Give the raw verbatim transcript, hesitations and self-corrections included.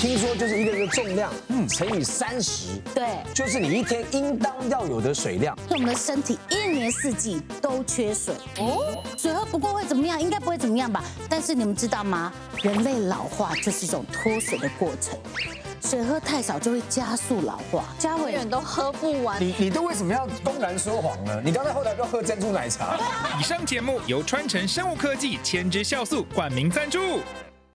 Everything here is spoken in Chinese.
听说就是一个人的重量，嗯，乘以三十， 对， 就是你一天应当要有的水量。 我们的身体一年四季都缺水哦，水喝不够会怎么样？应该不会怎么样吧？但是你们知道吗？人类老化就是一种脱水的过程。 水喝太少就会加速老化，嘉伟永远都喝不完。 你你都为什么要公然说谎呢？你刚才后来都喝珍珠奶茶。 以上节目由川城生物科技千之酵素冠名赞助。